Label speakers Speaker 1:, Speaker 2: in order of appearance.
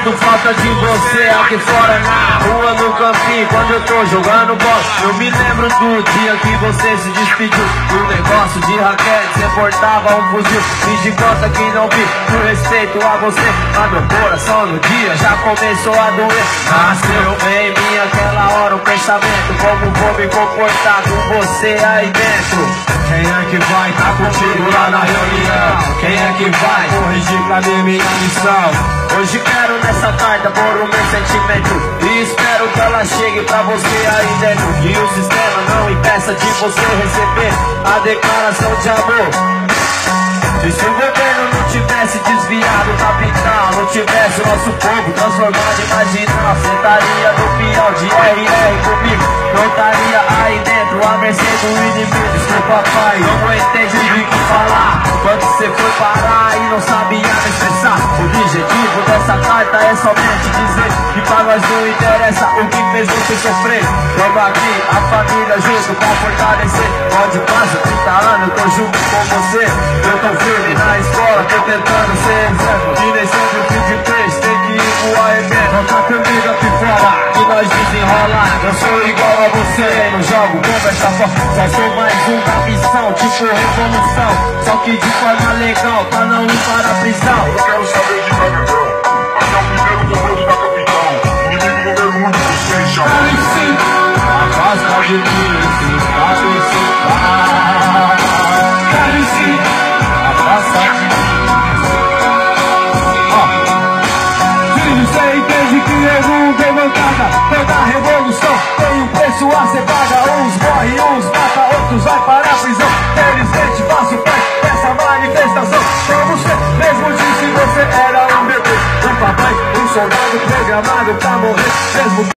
Speaker 1: sinto falta de você aqui fora na rua, no campinho, quando eu tô jogando bola. Eu me lembro do dia que você se despediu do negócio de raquete, você portava um fuzil. Fiz de conta que não vi, por respeito a você, mas meu coração no dia já começou a doer. Nasceu em mim aquela hora um pensamento, como vou me comportar com você aí dentro.
Speaker 2: Quem é que vai tá contigo lá na reunião? Quem é que vai corrigir pra mim minha missão?
Speaker 1: Hoje quero nessa carta pôr o meu sentimento e espero que ela chegue pra você aí dentro. E o sistema não impeça de você receber a declaração de amor. E se o governo não tivesse desviado o capital, não tivesse o nosso povo transformado em marginal, você estaria no pior de RR comigo, não estaria aí dentro à mercê do inimigo. Desculpa pai, não aguentei de que falar quando você foi parar e não sabia me expressar. O objetivo dessa carta é somente dizer que pra nós não interessa o que fez você sofrer. Vamos aqui, a família junto pra fortalecer. Onde passa 30 anos, eu tô junto com você. Eu tô firme na escola, tô tentando ser exemplo. E nem sempre o fim de peixe tem que ir pro arrebento.
Speaker 2: Não tá comigo aqui fora
Speaker 1: e nós desenrolar. Eu sou igual a você, não jogo conversa fora. Só sou mais um da missão, tipo revolução. Só que de forma legal, pra não ir para a prisão.
Speaker 3: Eu quero saber de Magadão, até o primeiro comando da capital. Inimigo número 1 de vocês, já.
Speaker 2: Afasta de mim, se sabe se vai. Afasta de mim. Filho, cê entende que eu não dei mancada. Toda revolução tem um preço a ser paga. Uns morre, uns mata, outros vai para a prisão. Felizmente faço parte dessa manifestação. Como você mesmo disse, você era um bebê, um papai, um soldado programado pra morrer mesmo.